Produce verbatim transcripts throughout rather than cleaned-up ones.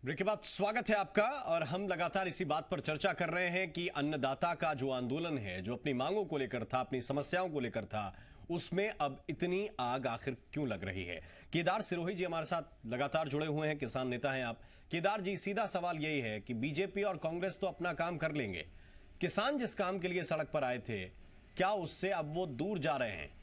Break के बाद स्वागत है आपका। और हम लगातार इसी बात पर चर्चा कर रहे हैं कि अन्नदाता का जो आंदोलन है, जो अपनी मांगों को लेकर था, अपनी समस्याओं को लेकर था, उसमें अब इतनी आग आखिर क्यों लग रही है। केदार सिरोही जी हमारे साथ लगातार जुड़े हुए हैं, किसान नेता हैं आप। केदार जी, सीधा सवाल यही है कि बीजेपी और कांग्रेस तो अपना काम कर लेंगे, किसान जिस काम के लिए सड़क पर आए थे, क्या उससे अब वो दूर जा रहे हैं?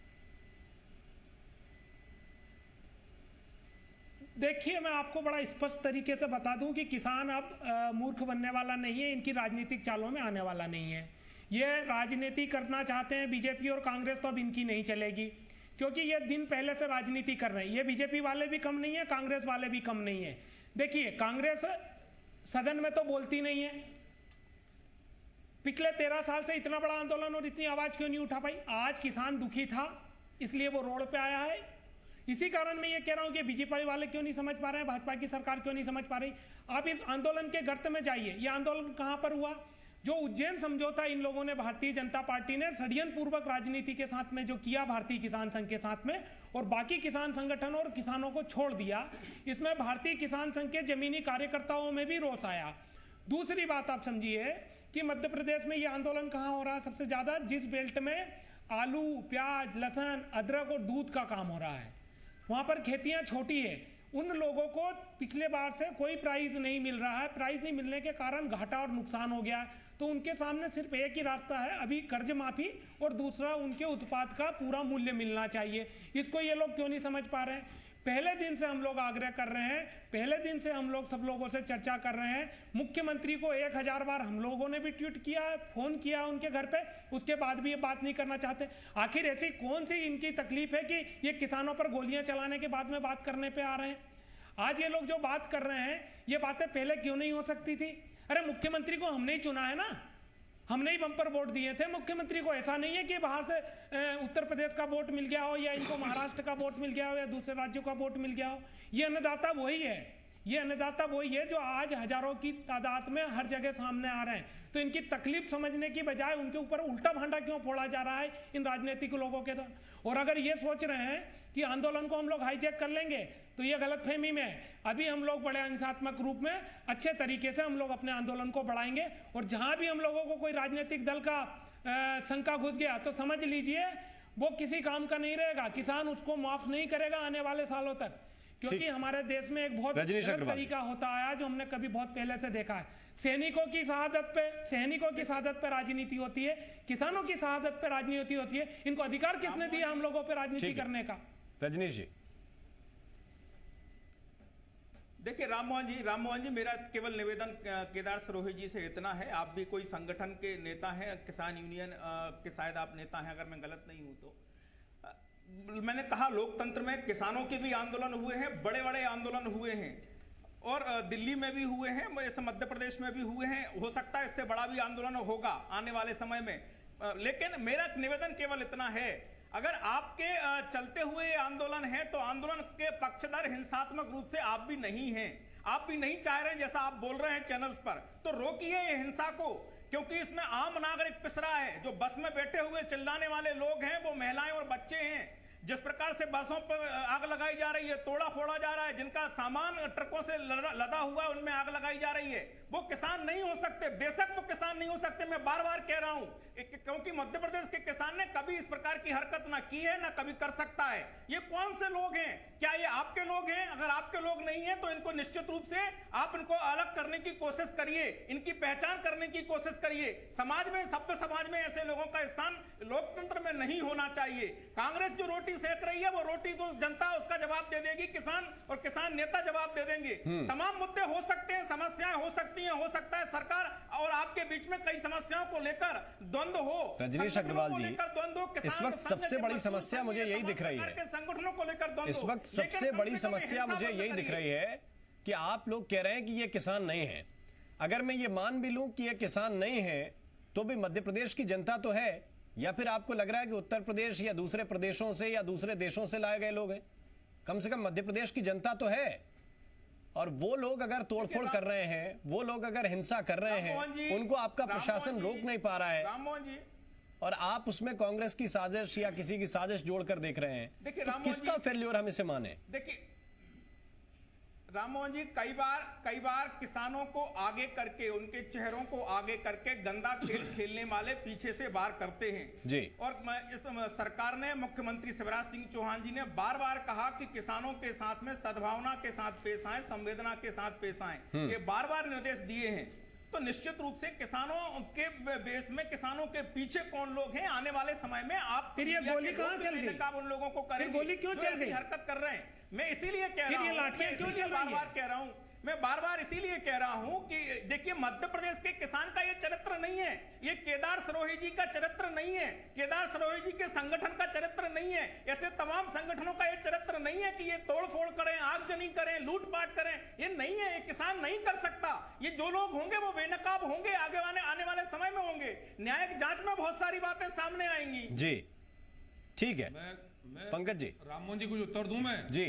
देखिए, मैं आपको बड़ा स्पष्ट तरीके से बता दूं कि किसान अब आ, मूर्ख बनने वाला नहीं है, इनकी राजनीतिक चालों में आने वाला नहीं है। ये राजनीति करना चाहते हैं बीजेपी और कांग्रेस, तो अब इनकी नहीं चलेगी, क्योंकि ये दिन पहले से राजनीति कर रहे हैं। ये बीजेपी वाले भी कम नहीं है, कांग्रेस वाले भी कम नहीं है। देखिए, कांग्रेस सदन में तो बोलती नहीं है, पिछले तेरह साल से इतना बड़ा आंदोलन और इतनी आवाज क्यों नहीं उठा पाई। आज किसान दुखी था, इसलिए वो रोड पे आया है। इसी कारण मैं ये कह रहा हूं कि बीजेपी वाले क्यों नहीं समझ पा रहे हैं, भाजपा की सरकार क्यों नहीं समझ पा रही। आप इस आंदोलन के गर्त में जाइए। ये आंदोलन कहां पर हुआ? जो उज्जैन समझौता इन लोगों ने, भारतीय जनता पार्टी ने षड्यंत्र पूर्वक राजनीति के साथ में जो किया, भारतीय किसान संघ के साथ में, और बाकी किसान संगठन और किसानों को छोड़ दिया, इसमें भारतीय किसान संघ के जमीनी कार्यकर्ताओं में भी रोष आया। दूसरी बात आप समझिए कि मध्य प्रदेश में ये आंदोलन कहां हो रहा है सबसे ज्यादा? जिस बेल्ट में आलू, प्याज, लहसुन, अदरक और दूध का काम हो रहा है, वहां पर खेतियां छोटी है। उन लोगों को पिछले बार से कोई प्राइस नहीं मिल रहा है। प्राइस नहीं मिलने के कारण घाटा और नुकसान हो गया है। तो उनके सामने सिर्फ एक ही रास्ता है, अभी कर्ज माफी, और दूसरा उनके उत्पाद का पूरा मूल्य मिलना चाहिए। इसको ये लोग क्यों नहीं समझ पा रहे हैं? पहले दिन से हम लोग आग्रह कर रहे हैं, पहले दिन से हम लोग सब लोगों से चर्चा कर रहे हैं। मुख्यमंत्री को एक हजार बार हम लोगों ने भी ट्वीट किया है, फोन किया उनके घर पे, उसके बाद भी ये बात नहीं करना चाहते। आखिर ऐसी कौन सी इनकी तकलीफ है कि ये किसानों पर गोलियां चलाने के बाद में बात करने पे आ रहे हैं? आज ये लोग जो बात कर रहे हैं, ये बातें पहले क्यों नहीं हो सकती थी? अरे मुख्यमंत्री को हमने ही चुना है ना, हमने ही बम्पर वोट दिए थे मुख्यमंत्री को। ऐसा नहीं है कि बाहर से उत्तर प्रदेश का वोट मिल गया हो, या इनको महाराष्ट्र का वोट मिल गया हो, या दूसरे राज्यों का वोट मिल गया हो। ये अन्नदाता वही है, ये अन्नदाता वही है जो आज हजारों की तादाद में हर जगह सामने आ रहे हैं। तो इनकी तकलीफ समझने की बजाय उनके ऊपर उल्टा भांडा क्यों फोड़ा जा रहा है इन राजनीतिक लोगों के द्वारा? और अगर ये सोच रहे हैं कि आंदोलन को हम लोग हाईजैक कर लेंगे, तो ये गलतफहमी में है। अभी हम लोग बड़े हिंसात्मक रूप में अच्छे तरीके से हम लोग अपने आंदोलन को बढ़ाएंगे, और जहां भी हम लोगों को कोई राजनीतिक दल का शंका घुस गया, तो समझ लीजिए वो किसी काम का नहीं रहेगा। किसान उसको माफ नहीं करेगा आने वाले सालों तक, क्योंकि हमारे देश में एक बहुत गलत तरीका होता आया जो हमने कभी बहुत पहले से देखा है। सैनिकों की शहादत पे सैनिकों की शहादत पे राजनीति होती है, किसानों की शहादत पे राजनीति होती है। इनको अधिकार किसने दिया हम लोगों पे राजनीति करने का? रजनीश जी, देखिए राममोहन जी राममोहन जी मेरा केवल निवेदन केदार सिरोही जी से इतना है, आप भी कोई संगठन के नेता हैं, किसान यूनियन के शायद आप नेता हैं, अगर मैं गलत नहीं हूं तो। मैंने कहा लोकतंत्र में किसानों के भी आंदोलन हुए हैं, बड़े बड़े आंदोलन हुए हैं, और दिल्ली में भी हुए हैं, जैसे मध्य प्रदेश में भी हुए हैं। हो सकता है इससे बड़ा भी आंदोलन होगा आने वाले समय में। लेकिन मेरा निवेदन केवल इतना है, अगर आपके चलते हुए आंदोलन है तो आंदोलन के पक्षधर हिंसात्मक रूप से आप भी नहीं हैं, आप भी नहीं चाह रहे हैं जैसा आप बोल रहे हैं चैनल्स पर, तो रोकिए ये हिंसा को, क्योंकि इसमें आम नागरिक पिस रहा है। जो बस में बैठे हुए चिल्लाने वाले लोग हैं वो महिलाएं और बच्चे हैं। जिस प्रकार से बसों पर आग लगाई जा रही है, तोड़ा फोड़ा जा रहा है, जिनका सामान ट्रकों से लदा हुआ है उनमें आग लगाई जा रही है, वो किसान नहीं हो सकते। बेशक वो किसान नहीं हो सकते, मैं बार बार कह रहा हूं, क्योंकि मध्य प्रदेश के किसान ने कभी इस प्रकार की हरकत ना की है, ना कभी कर सकता है। ये कौन से लोग हैं? क्या ये आपके लोग हैं? अगर आपके लोग नहीं है तो इनको निश्चित रूप से आप इनको अलग करने की कोशिश करिए, इनकी पहचान करने की कोशिश करिए। समाज में, सभ्य समाज में ऐसे लोगों का स्थान लोकतंत्र में नहीं होना चाहिए। कांग्रेस जो रोटी सेक रही है वो रोटी तो जनता उसका जवाब दे देगी, किसान और किसान नेता जवाब दे देंगे। तमाम मुद्दे हो सकते हैं, समस्याएं हो सकती हैं, हो सकता है सरकार और आपके बीच में कई समस्याओं को लेकर द्वंद्व हो। रजनीश अग्रवाल जी, इस वक्त सबसे बड़ी समस्या मुझे यही दिख रही है, संगठनों को लेकर इस वक्त सबसे बड़ी समस्या मुझे यही दिख रही है कि आप लोग कह रहे हैं कि ये किसान नहीं है। अगर मैं ये मान भी लूं कि ये किसान नहीं है, तो भी मध्य प्रदेश की जनता तो है, या फिर आपको लग रहा है कि उत्तर प्रदेश या दूसरे प्रदेशों से या दूसरे देशों से लाए गए लोग हैं? कम से कम मध्य प्रदेश की जनता तो है। और वो लोग अगर तोड़फोड़ कर रहे हैं, वो लोग अगर हिंसा कर रहे हैं, उनको आपका प्रशासन रोक नहीं पा रहा है, राममोहन जी, और आप उसमें कांग्रेस की साजिश या किसी की साजिश जोड़कर देख रहे हैं, तो किसका फेल्योर हम इसे माने? देखिए राम मोहन जी, कई बार कई बार किसानों को आगे करके, उनके चेहरों को आगे करके गंदा खेल खेलने वाले पीछे से वार करते हैं जी। और इस सरकार ने, मुख्यमंत्री शिवराज सिंह चौहान जी ने बार बार कहा कि किसानों के साथ में सद्भावना के साथ पेश आए, संवेदना के साथ पेश आए, ये बार बार निर्देश दिए हैं। तो निश्चित रूप से किसानों के बेस में, किसानों के पीछे कौन लोग हैं, आने वाले समय में आप फिर ये गोली कहां चल गई? आप उन लोगों को करेंगे गोली क्यों चल गई? हरकत कर रहे हैं। मैं इसीलिए कह रहा हूं, लाठियां क्यों चल बार बार कह रहा हूं, मैं बार बार इसीलिए कह रहा हूं कि देखिए, मध्य प्रदेश के किसान का ये चरित्र नहीं है, ये केदार सरोही जी का चरित्र नहीं है, केदार सरोही जी के संगठन का चरित्र नहीं है, ऐसे तमाम संगठनों का ये चरित्र नहीं है कि ये तोड़फोड़ करें, आगजनी करें, लूटपाट करें, ये नहीं है, ये किसान नहीं कर सकता। ये जो लोग होंगे वो बेनकाब होंगे, आगे आने आने वाले समय में होंगे, न्यायिक जांच में बहुत सारी बातें सामने आएंगी। जी ठीक है। मैं, मैं पंकज जी, राममोहन जी कुछ उत्तर दूं मैं? जी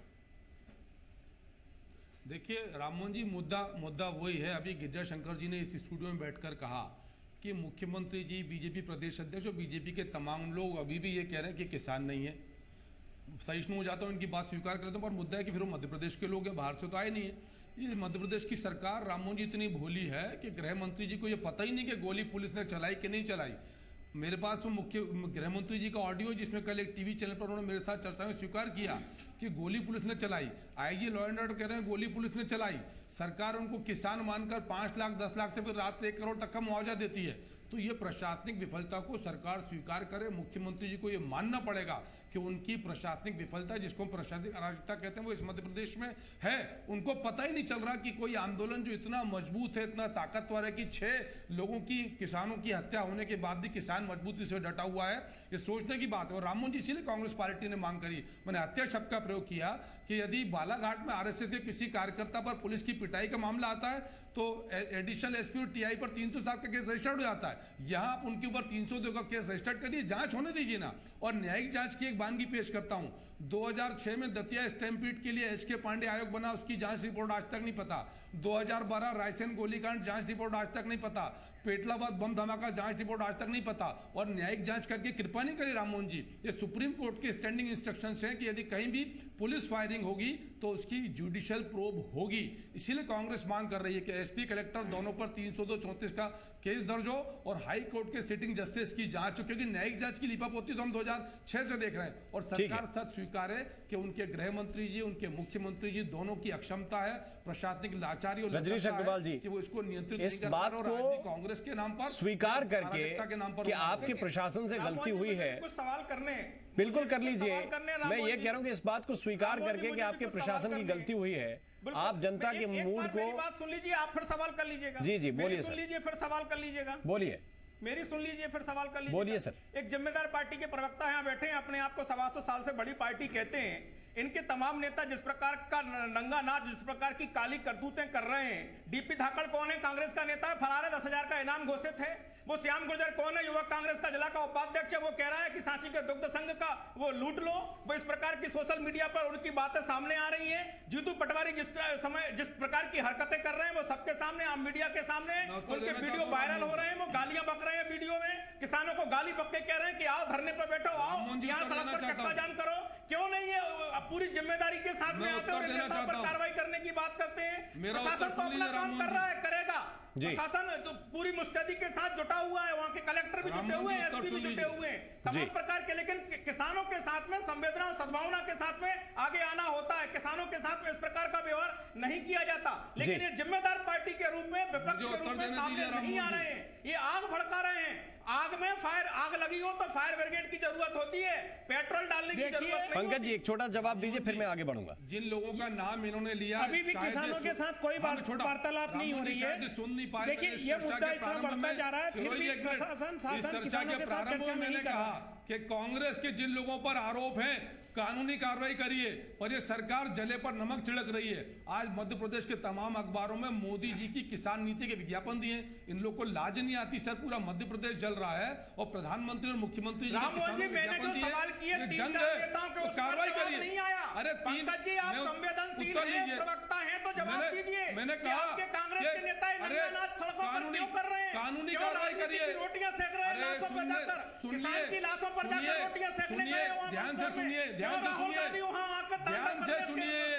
देखिए राममोहन जी, मुद्दा मुद्दा वही है। अभी गिरिजा शंकर जी ने इस स्टूडियो में बैठकर कहा कि मुख्यमंत्री जी, बीजेपी प्रदेश अध्यक्ष और बीजेपी के तमाम लोग अभी भी ये कह रहे हैं कि किसान नहीं है। सहिष्णु हो जाता हूँ, इनकी बात स्वीकार कर लेता हूँ, पर मुद्दा है कि फिर वो मध्य प्रदेश के लोग हैं, बाहर से तो आए नहीं है। ये मध्य प्रदेश की सरकार, राममोहन जी, इतनी भोली है कि गृह मंत्री जी को ये पता ही नहीं कि गोली पुलिस ने चलाई कि नहीं चलाई। मेरे पास वो मुख्य गृह मंत्री जी का ऑडियो है, जिसमें कल एक टीवी चैनल पर उन्होंने मेरे साथ चर्चा में स्वीकार किया कि गोली पुलिस ने चलाई। आईजी लॉ एंड ऑर्डर कह रहे हैं गोली पुलिस ने चलाई। सरकार उनको किसान मानकर पांच लाख दस लाख से फिर रात एक करोड़ तक का मुआवजा देती है। तो ये प्रशासनिक विफलता को सरकार स्वीकार करे। मुख्यमंत्री जी को ये मानना पड़ेगा कि उनकी प्रशासनिक विफलता, जिसको हम प्रशासनिक अराजकता कहते हैं, वो इस मध्य प्रदेश में है। उनको पता ही नहीं चल रहा कि कोई आंदोलन जो इतना मजबूत है, इतना ताकतवर है कि छह लोगों की, किसानों की हत्या होने के बाद भी किसान मजबूती से डटा हुआ है, ये सोचने की बात है। और राममोहन जी, इसीलिए कांग्रेस पार्टी ने मांग करी, मैंने हत्या शब्द का प्रयोग किया कि यदि बालाघाट में आरएसएस के किसी कार्यकर्ता पर पुलिस की पिटाई का मामला आता है तो एडिशनल एसपी और टीआई पर तीन सौ सात का केस रजिस्टर्ड हो जाता है। यहां आप उनके ऊपर तीन सौ दो का केस रजिस्टर्ड करिए, जांच होने दीजिए ना। और न्यायिक जांच की एक वानगी पेश करता हूं। दो हज़ार छह में दतिया स्टैम्पीड के लिए एच के पांडे आयोग बना, उसकी जांच रिपोर्ट आज तक नहीं पता। दो हज़ार बारह रायसेन गोलीकांड जांच रिपोर्ट आज तक नहीं पता। पेटलाबाद बम धमाका जांच रिपोर्ट आज तक नहीं पता। और न्यायिक जांच करके कृपा नहीं करी राममोहन जी। ये सुप्रीम कोर्ट के स्टैंडिंग इंस्ट्रक्शंस हैं कि यदि कहीं भी पुलिस फायरिंग होगी तो उसकी जुडिशियल प्रोब होगी। इसीलिए कांग्रेस मांग कर रही है कि एसपी, कलेक्टर दोनों पर तीन सौ दो चौंतीस का केस दर्ज हो और हाई कोर्ट के सिटिंग जस्टिस की जांच हो, क्योंकि न्यायिक जांच की लिपापोती तो हम दो हज़ार छह से देख रहे हैं। और सरकार सच स्वीकार है कि उनके गृह मंत्री जी, उनके मुख्यमंत्री जी दोनों की अक्षमता है, प्रशासनिक लाचारी और रजनीश अग्रवाल जी कि वो इसको नियंत्रित इस नहीं कर बात पा रहे। को और कांग्रेस के नाम पर स्वीकार करके के नाम पर कि आपके प्रशासन से गलती हुई है, कुछ सवाल करने, बिल्कुल कर लीजिए। मैं ये कह रहा हूं कि इस बात को स्वीकार करके कि आपके प्रशासन की गलती हुई है, आप जनता के मूड को, मेरी बात सुन लीजिए, आप फिर सवाल कर लीजिएगा। जी जी बोलिए सुन लीजिए, फिर सवाल कर लीजिएगा। बोलिए, मेरी सुन लीजिए, फिर सवाल कर लीजिए। बोलिए सर। एक जिम्मेदार पार्टी के प्रवक्ता यहाँ बैठे हैं, अपने आप को सवा सौ साल से बड़ी पार्टी कहते हैं। इनके तमाम नेता जिस प्रकार का नंगा नाच, जिस प्रकार की काली करतूतें कर रहे हैं। डीपी धाकड़ कौन है? कांग्रेस का नेता है, फरार है, दस हजार का इनाम घोषित है। वो श्याम गुर्जर कौन है? युवक कांग्रेस का जिला का उपाध्यक्ष है। वो कह रहा है कि सांची के दुग्ध संघ का वो लूट लो। वो इस प्रकार की सोशल मीडिया पर उनकी बातें सामने आ रही हैं। जीतू पटवारी जिस समय जिस प्रकार की हरकतें कर रहे हैं वो सबके सामने, आम मीडिया के सामने उनके वीडियो वायरल हो रहे हैं। वो गालियां बक रहे हैं वीडियो में, किसानों को गाली बक के कह रहे हैं कि आओ धरने पर बैठो, आओ यहाँ सड़क पर चक्का जाम करो। क्यों नहीं है? पूरी जिम्मेदारी के साथ में आते हैं, नेता पर कार्रवाई करने की बात करते हैं। प्रशासन तो अपना काम कर रहा है, करेगा। प्रशासन तो पूरी मुस्तैदी के साथ जुटा हुआ है, वहां के कलेक्टर भी जुटे हुए हैं, एसपी भी जुटे हुए हैं, तमाम प्रकार के। लेकिन किसानों के साथ में संवेदना और सद्भावना के साथ में आगे आना होता है। किसानों के साथ में इस प्रकार का व्यवहार नहीं किया जाता। लेकिन ये जिम्मेदार पार्टी के रूप में, विपक्ष के रूप में सामने नहीं आ रहे हैं। ये आग भड़का रहे हैं। आग में फायर, आग लगी हो तो फायर ब्रिगेड की जरूरत होती है, पेट्रोल डालने की जरूरत नहीं। पंकज जी एक छोटा जवाब दीजिए, फिर मैं आगे बढ़ूंगा। जिन लोगों का नाम इन्होंने लिया, अभी भी किसानों के साथ कोई वार्तालाप नहीं हो रही है। सुन नहीं पाए। देखिए ये मुद्दा इतना बढ़ता जा रहा है, फिर भी प्रशासन, शासन किसानों के साथ चर्चा नहीं कर रहा। कि कांग्रेस के जिन लोगों पर आरोप हैं कानूनी कार्रवाई करिए, और ये सरकार जले पर नमक छिड़क रही है। आज मध्य प्रदेश के तमाम अखबारों में मोदी जी की किसान नीति के विज्ञापन दिए। इन लोग को लाज नहीं आती सर, पूरा मध्य प्रदेश जल रहा है और प्रधानमंत्री और मुख्यमंत्री जी राममोहन जी, मैंने जो सवाल किए तीन चार नेताओं के उस पर जवाब नहीं आया। अरे पंकज जी, आप संवेदनशील हैं, प्रवक्ता हैं, तो जवाब दीजिए। मैंने कहा आपके कांग्रेस के नेता नंगानाच सड़कों पर क्यों कर रहे हैं? कानूनी कार्रवाई करिए। रोटियां सेक रहे हैं लाशों पर जाकर, किसान की लाशों पर जाकर रोटियां सेकने गए। ध्यान से सुनिए, ध्यान से सुनिए, ध्यान से सुनिए,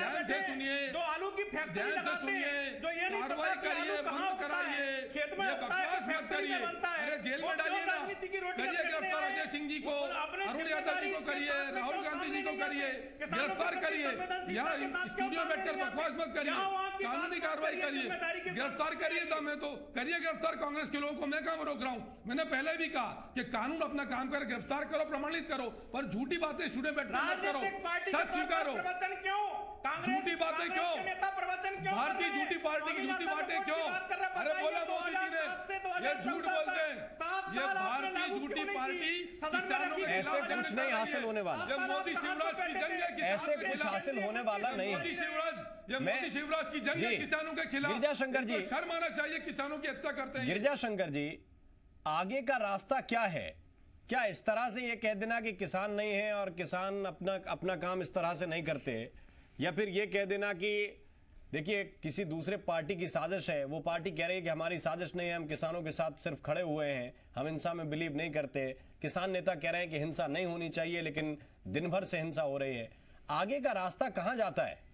ध्यान से सुनिए, जो आलू की फैक्ट्री ध्यान से लगाते सुनिए, हैं, जो ये नहीं पता कार्रवाई कि करिए, आलू कहाँ बंद उगता है, कराइए, खेत में ये उगता है, बकवास मत फैक्ट्री में करिए। बनता है। अरे जेल वो में क्यों डालिए ना, राजनीति की रोटियां करिए सेकने गिरफ्तार आए? अजय सिंह जी को, और अपने अरुण यादव जी को जिम्मेदारी करिए, के साथ में राहुल क्यों गांधी जी सामने को नहीं करिए, आते? किसानों गिरफ्तार के प्रति करिए, संवेदनशीलता यहाँ के साथ स्टूडियो क्यों में बैठकर सामने नहीं बकवास मत आते? करिए, यहाँ वहाँ की कानूनी बात कार्रवाई करिए, करिए, जिम्मेदारी के साथ गिरफ्तार करिए। तो मैं तो करिए गिरफ्तार कांग्रेस के लोगों को, मैं कहाँ रोक रहा हूँ। मैंने पहले भी कहा कि कानून अपना काम कर, गिरफ्तार करो, प्रमाणित करो, पर झूठी बातें स्टूडियो में बैठकर मत करो, राजनीतिक पार्टी के सच स्वीकारो। प्रवचन क्यों? कांग्रेस- झूठी बातें कांग्रेस क्यों? के नेता प्रवचन क्यों कर भारतीय रहे हैं? झूठी पार्टी की झूठी स्वामीनाथन बातें रिपोर्ट क्यों? की बात कर रहे हैं, अरे बताइए बोला दो मोदी जी हज़ार सात से ने, दो हज़ार ये झूठ चौदह बोलते हैं। तक सात ये साल आपने भारतीय लागू झूठी क्यों नहीं पार्टी की? सदन में किसानों रखी के ऐसे खिलाफ कुछ नहीं हासिल होने वाला। ये मोदी शिवराज की जंग है किसानों ऐसे के कुछ खिलाफ। हासिल होने वाला नहीं है। मोदी शिवराज, ये मैं- मोदी शिवराज की जंग है जी। किसानों के खिलाफ। गिरिजा शंकर जी। इनको शर्म आना चाहिए, किसानों की हत्या करते हैं। गिरिजा शंकर जी, आगे का रास्ता क्या है? क्या इस तरह से ये कह देना कि किसान नहीं है और किसान अपना अपना काम इस तरह से नहीं करते, या फिर ये कह देना कि देखिए किसी दूसरे पार्टी की साजिश है, वो पार्टी कह रही है कि हमारी साजिश नहीं है, हम किसानों के साथ सिर्फ खड़े हुए हैं, हम हिंसा में बिलीव नहीं करते, किसान नेता कह रहे हैं कि हिंसा नहीं होनी चाहिए लेकिन दिन भर से हिंसा हो रही है, आगे का रास्ता कहां जाता है?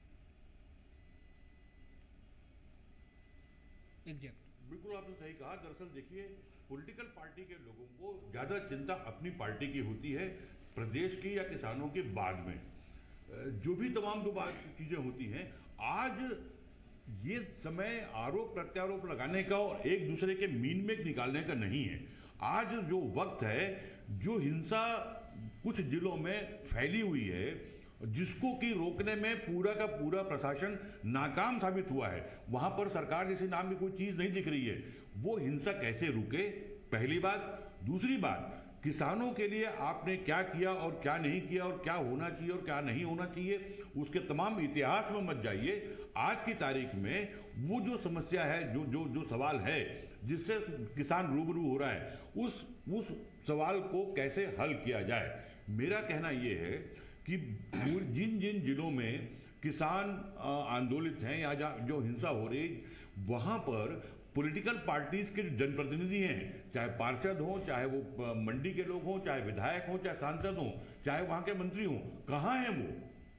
एग्जैक्ट बिल्कुल आपने सही कहा। दरअसल देखिए, पॉलिटिकल पार्टी के लोगों को ज़्यादा चिंता अपनी पार्टी की होती है, प्रदेश की या किसानों के बाद में जो भी तमाम दो बात चीज़ें होती हैं। आज ये समय आरोप प्रत्यारोप लगाने का और एक दूसरे के मीन में निकालने का नहीं है। आज जो वक्त है, जो हिंसा कुछ जिलों में फैली हुई है, जिसको कि रोकने में पूरा का पूरा प्रशासन नाकाम साबित हुआ है, वहां पर सरकार जैसे नाम की कोई चीज नहीं दिख रही है। वो हिंसा कैसे रुके, पहली बात। दूसरी बात, किसानों के लिए आपने क्या किया और क्या नहीं किया और क्या होना चाहिए और क्या नहीं होना चाहिए, उसके तमाम इतिहास में मत जाइए। आज की तारीख में वो जो समस्या है, जो जो जो सवाल है जिससे किसान रूबरू हो रहा है, उस उस सवाल को कैसे हल किया जाए। मेरा कहना ये है कि जिन जिन जिलों में किसान आंदोलित हैं या जो हिंसा हो रही है, वहाँ पर पॉलिटिकल पार्टीज के जनप्रतिनिधि हैं, चाहे पार्षद हों, चाहे वो मंडी के लोग हों, चाहे विधायक हों, चाहे सांसद हों, चाहे वहाँ के मंत्री हों, कहाँ हैं वो?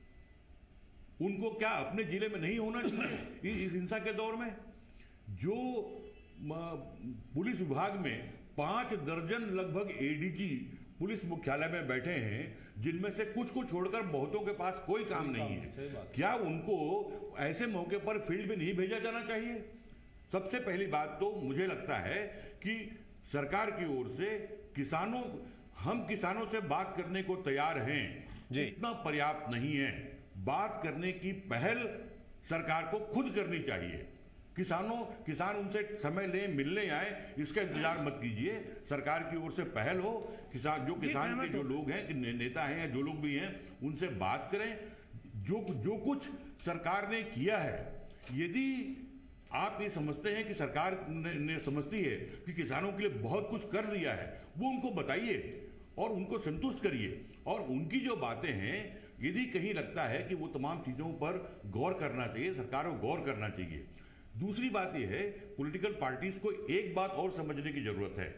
उनको क्या अपने जिले में नहीं होना चाहिए इस हिंसा के दौर में? जो पुलिस विभाग में पाँच दर्जन लगभग एडीजी पुलिस मुख्यालय में बैठे हैं, जिनमें से कुछ को छोड़कर बहुतों के पास कोई काम नहीं है, क्या उनको ऐसे मौके पर फील्ड में नहीं भेजा जाना चाहिए? सबसे पहली बात तो मुझे लगता है कि सरकार की ओर से किसानों हम किसानों से बात करने को तैयार हैं, इतना पर्याप्त नहीं है। बात करने की पहल सरकार को खुद करनी चाहिए। किसानों किसान उनसे समय ले, मिलने आए, इसका इंतजार मत कीजिए। सरकार की ओर से पहल हो, किसान जो किसान के जो लोग हैं, ने, नेता हैं या जो लोग भी हैं, उनसे बात करें। जो जो कुछ सरकार ने किया है, यदि आप ये समझते हैं कि सरकार ने, ने समझती है कि किसानों के लिए बहुत कुछ कर दिया है, वो उनको बताइए और उनको संतुष्ट करिए। और उनकी जो बातें हैं, यदि कहीं लगता है कि वो तमाम चीज़ों पर गौर करना चाहिए, सरकार को गौर करना चाहिए। दूसरी बात यह है, पॉलिटिकल पार्टीज को एक बात और समझने की जरूरत है।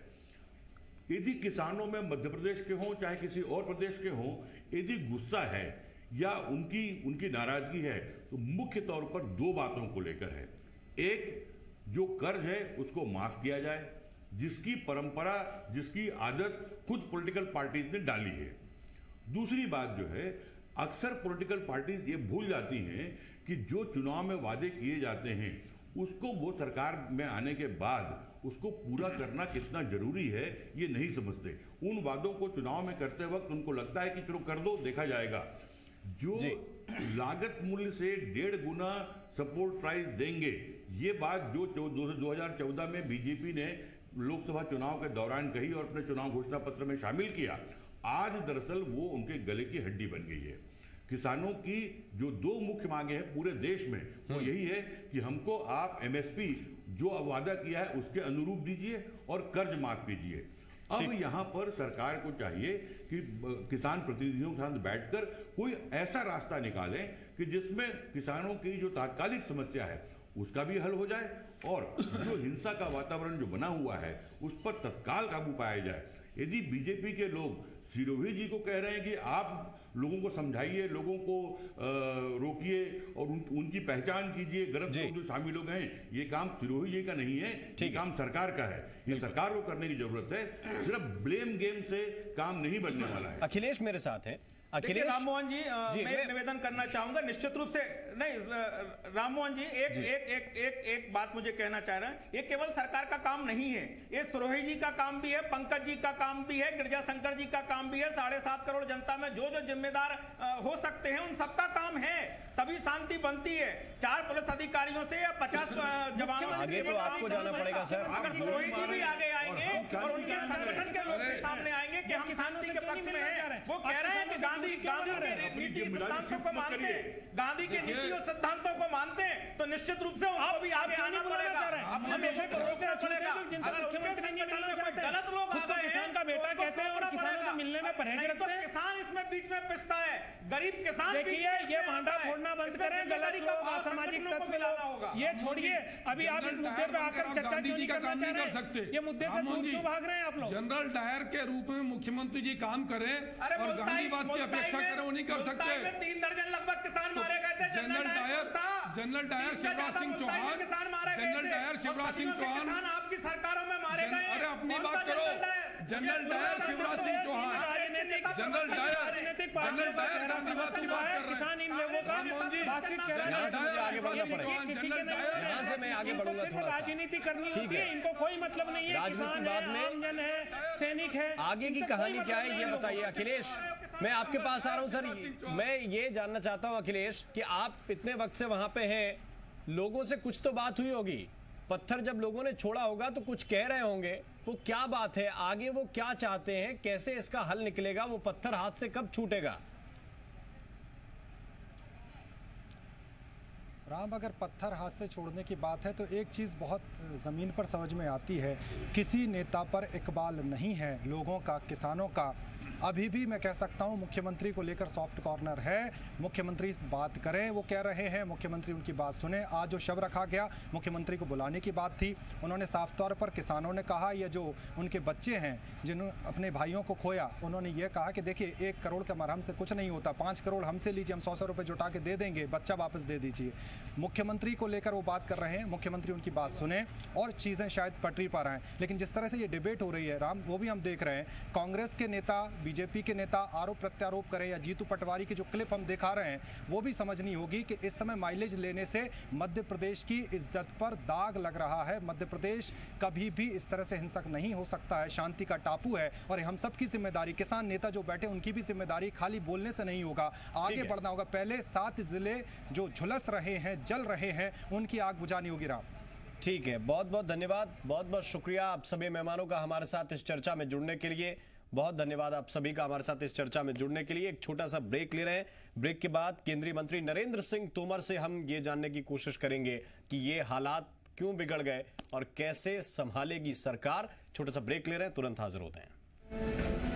यदि किसानों में मध्य प्रदेश के हों चाहे किसी और प्रदेश के हों, यदि गुस्सा है या उनकी उनकी नाराजगी है, तो मुख्य तौर पर दो बातों को लेकर है। एक, जो कर्ज है उसको माफ किया जाए, जिसकी परंपरा, जिसकी आदत खुद पॉलिटिकल पार्टीज ने डाली है। दूसरी बात जो है, अक्सर पॉलिटिकल पार्टीज ये भूल जाती हैं कि जो चुनाव में वादे किए जाते हैं, उसको वो सरकार में आने के बाद उसको पूरा करना कितना जरूरी है, ये नहीं समझते। उन वादों को चुनाव में करते वक्त उनको लगता है कि चलो कर दो, देखा जाएगा। जो लागत मूल्य से डेढ़ गुना सपोर्ट प्राइस देंगे, ये बात जो दो हज़ार चौदह में बीजेपी ने लोकसभा चुनाव के दौरान कही और अपने चुनाव घोषणा पत्र में शामिल किया, आज दरअसल वो उनके गले की हड्डी बन गई है। किसानों की जो दो मुख्य मांगे हैं पूरे देश में, वो यही है कि हमको आप एमएसपी जो वादा किया है उसके अनुरूप दीजिए और कर्ज माफ कीजिए। अब यहाँ पर सरकार को चाहिए कि किसान प्रतिनिधियों के साथ बैठकर कोई ऐसा रास्ता निकालें कि जिसमें किसानों की जो तात्कालिक समस्या है उसका भी हल हो जाए और जो हिंसा का वातावरण जो बना हुआ है उस पर तत्काल काबू पाया जाए। यदि बीजेपी के लोग सिरोही जी को कह रहे हैं कि आप लोगों को समझाइए, लोगों को रोकिए और उन, उनकी पहचान कीजिए, गलत लोग जो शामिल हो गए, ये काम सिरोही जी का नहीं है, ये काम सरकार का है। ये सरकार को करने की जरूरत है, सिर्फ ब्लेम गेम से काम नहीं बनने वाला है। अखिलेश मेरे साथ है। अखिलेश राम मोहन जी, आ, जी मैं एक निवेदन करना चाहूंगा निश्चित रूप से। नहीं राम मोहन जी, एक एक एक एक एक बात मुझे कहना चाह रहा है, ये केवल सरकार का काम नहीं है, ये सिरोही जी का काम भी है, पंकज जी का काम भी है, गिरजा शंकर जी का काम भी है, साढ़े सात करोड़ जनता में जो जो जिम्मेदार हो सकते हैं उन सबका काम है, तभी शांति बनती है। चार पुलिस अधिकारियों से या पचास जवानों से आगे तो आपको जाना पड़ेगा सर। अगर सिरोही जी भी आगे आएंगे और उनके संगठन के लोग भी सामने आएंगे कि हम शांति के पक्ष में हैं, वो कह रहे हैं कि गांधी गांधी के नीति सिद्धांतों को मानते हैं, गांधी के नीति और सिद्धांतों को मानते हैं, तो निश्चित रूप से उनको भी आगे आना पड़ेगा, अपने लोगों को रोकना पड़ेगा। अगर उनके संगठन में कोई गलत लोग आ गए हैं का बेटा कहते हैं और किसानों से मिलने में परहेज रखते हैं, किसान इसमें बीच में पिसता है, गरीब किसान देखिए ये भांडा फोड़ना बंद करें, गलत लोग, असामाजिक तत्व लोग ये छोड़िए। अभी आप इस मुद्दे पे आकर चर्चा क्यों नहीं करना चाह रहे हैं? ये मुद्दे से दूर क्यों भाग रहे हैं आप लोग? जनरल डायर के रूप में मुख्यमंत्री जी काम करें और गांधीवाद की अपेक्षा करें, वो नहीं कर सकते। तीन दर्जन लगभग किसान मारे गए थे। General Dyer General Dyer Shivraj Singh Chouhan General Dyer Shivraj Singh Chouhan आपकी सरकारों में मारे गए। अरे अपनी बात करो। General Dyer Shivraj Singh Chouhan General Dyer General Dyer गांधीवाद की बात कर रहे हैं। किसान इन लोगों का बातचीत यहाँ से मुझे आगे बढ़ना पड़ेगा। जनरल डायर यहाँ से मैं आगे बढ़ूंगा थोड़ा सा। राजनीति करनी होती है, इनको कोई मतलब नहीं है। राजनीति किसान बाद है, में आमजन है, सैनिक है, आगे की कहानी क्या है ये बताइए अखिलेश। मैं आपके पास आ रहा हूं सर। मैं ये जानना चाहता हूं अखिलेश कि आप इतने वक्त से वहां पे हैं, लोगों से कुछ तो बात हुई होगी, पत्थर जब लोगों ने छोड़ा होगा तो कुछ कह रहे होंगे, वो क्या बात है, आगे वो क्या चाहते हैं, कैसे इसका हल निकलेगा, वो पत्थर हाथ से कब छूटेगा? राम, अगर पत्थर हाथ से छोड़ने की बात है तो एक चीज़ बहुत ज़मीन पर समझ में आती है, किसी नेता पर इकबाल नहीं है लोगों का, किसानों का। अभी भी मैं कह सकता हूं मुख्यमंत्री को लेकर सॉफ्ट कॉर्नर है, मुख्यमंत्री इस बात करें, वो कह रहे हैं, मुख्यमंत्री उनकी बात सुने। आज जो शव रखा गया, मुख्यमंत्री को बुलाने की बात थी, उन्होंने साफ तौर पर किसानों ने कहा, ये जो उनके बच्चे हैं जिन्होंने अपने भाइयों को खोया, उन्होंने ये कहा कि देखिए एक करोड़ का मरहम से कुछ नहीं होता, पाँच करोड़ हमसे लीजिए, हम सौ सौ रुपये जुटा के दे देंगे, बच्चा वापस दे दीजिए। मुख्यमंत्री को लेकर वो बात कर रहे हैं, मुख्यमंत्री उनकी बात सुने और चीज़ें शायद पटरी पर आएँ। लेकिन जिस तरह से ये डिबेट हो रही है राम, वो भी हम देख रहे हैं, कांग्रेस के नेता, बीजेपी के नेता आरोप प्रत्यारोप करें या जीतू पटवारी की जो क्लिप हम दिखा रहे हैं, वो भी समझनी होगी कि इस समय माइलेज लेने से मध्य प्रदेश की इज्जत पर दाग लग रहा है। मध्य प्रदेश कभी भी इस तरह से हिंसक नहीं हो सकता है, शांति का टापू है और हम सब की जिम्मेदारी, किसान नेता जो बैठे उनकी भी जिम्मेदारी खाली बोलने से नहीं होगा, आगे बढ़ना होगा। पहले सात जिले जो झुलस रहे हैं, जल रहे हैं, उनकी आग बुझानी होगी। राम ठीक है, बहुत बहुत धन्यवाद, बहुत बहुत शुक्रिया आप सभी मेहमानों का हमारे साथ इस चर्चा में जुड़ने के लिए। बहुत धन्यवाद आप सभी का हमारे साथ इस चर्चा में जुड़ने के लिए। एक छोटा सा ब्रेक ले रहे हैं, ब्रेक के बाद केंद्रीय मंत्री नरेंद्र सिंह तोमर से हम ये जानने की कोशिश करेंगे कि ये हालात क्यों बिगड़ गए और कैसे संभालेगी सरकार। छोटा सा ब्रेक ले रहे हैं, तुरंत हाजिर होते हैं।